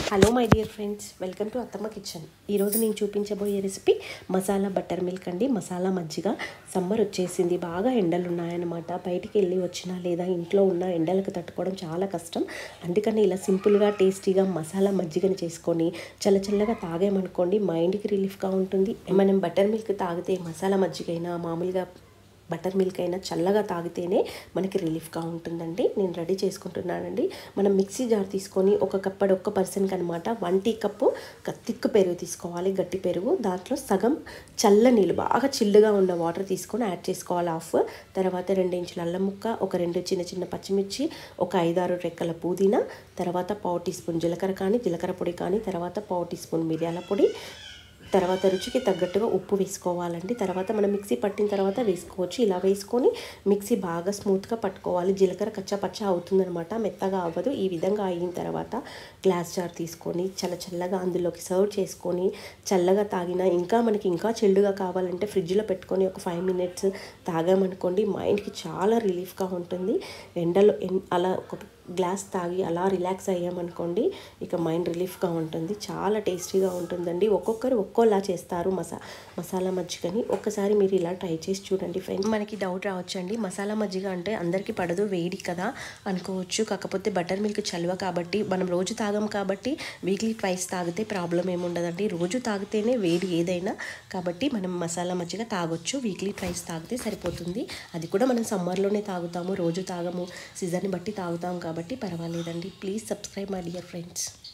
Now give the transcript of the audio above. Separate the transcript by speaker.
Speaker 1: Hello my dear friends, welcome to Attamma kitchen. ఈరోజు నేను చూపించబోయే రెసిపీ మసాలా బటర్ మిల్క్ అండి. మసాలా మజ్జిగ. సమ్మర్ వచ్చేసింది, బాగా ఎండలు ఉన్నాయన్నమాట. బయటికి వెళ్ళి వచ్చినా లేదా ఇంట్లో ఉన్న ఎండలకు తట్టుకోవడం చాలా కష్టం. అందుకని ఇలా సింపుల్గా టేస్టీగా మసాలా మజ్జిగని చేసుకొని చల్లగా తాగామనుకోండి, మైండ్కి రిలీఫ్గా ఉంటుంది. మనం బటర్ మిల్క్ తాగితే మసాలా మజ్జిగ అయినా మామూలుగా బటర్ మిల్క్ అయినా చల్లగా తాగితేనే మనకి రిలీఫ్గా ఉంటుందండి. నేను రెడీ చేసుకుంటున్నానండి. మనం మిక్సీ జార్ తీసుకొని ఒక్క పర్సన్కి అనమాట 1 టీ కప్పు తిక్కు పెరుగు తీసుకోవాలి, గట్టి పెరుగు. దాంట్లో సగం చల్ల నీళ్ళు, బాగా చిల్లుగా ఉన్న వాటర్ తీసుకొని యాడ్ చేసుకోవాలి హాఫ్. తర్వాత 2 ఇంచుల అల్లం ముక్క, ఒక 2 చిన్న పచ్చిమిర్చి, ఒక 5-6 రెక్కల పుదీనా, తర్వాత 1/4 టీ స్పూన్ జీలకర్ర కానీ జీలకర్ర పొడి కానీ, తర్వాత 1/4 టీ స్పూన్ మిరియాల పొడి, తర్వాత రుచికి తగ్గట్టుగా ఉప్పు వేసుకోవాలండి. తర్వాత మనం మిక్సీ పట్టిన తర్వాత వేసుకోవచ్చు. ఇలా వేసుకొని మిక్సీ బాగా స్మూత్గా పట్టుకోవాలి. జీలకర్ర కచ్చా అవుతుందనమాట, మెత్తగా అవ్వదు. ఈ విధంగా అయిన తర్వాత గ్లాస్ జార్ తీసుకొని చల్లగా అందులోకి సర్వ్ చేసుకొని చల్లగా తాగినా, మనకి ఇంకా చిల్లుగా కావాలంటే ఫ్రిడ్జ్లో పెట్టుకొని ఒక 5 మినిట్స్ తాగామనుకోండి, మైండ్కి చాలా రిలీఫ్గా ఉంటుంది. ఎండలో అలా ఒక గ్లాస్ తాగి అలా రిలాక్స్ అయ్యామనుకోండి, ఇక మైండ్ రిలీఫ్గా ఉంటుంది. చాలా టేస్టీగా ఉంటుందండి. ఒక్కొక్కరు ఒక్కోలా చేస్తారు మసాలా మజ్జిగని. ఒక్కసారి మీరు ఇలా ట్రై చేసి చూడండి ఫ్రెండ్స్. మనకి డౌట్ రావచ్చండి, మసాలా మజ్జిగ అంటే అందరికీ పడదు, వేడి కదా అనుకోవచ్చు. కాకపోతే బటర్ మిల్క్ చలువ కాబట్టి, మనం రోజు తాగం కాబట్టి వీక్లీ ట్వైస్ తాగితే ప్రాబ్లం ఏముండదండి. రోజు తాగితేనే వేడి ఏదైనా, కాబట్టి మనం మసాలా మజ్జిగ తాగొచ్చు. వీక్లీ ట్వైస్ తాగితే సరిపోతుంది. అది కూడా మనం సమ్మర్లోనే తాగుతాము, రోజు తాగము, సీజన్ని బట్టి తాగుతాం కాబట్టి పర్వాలేదండి. Please subscribe my dear friends.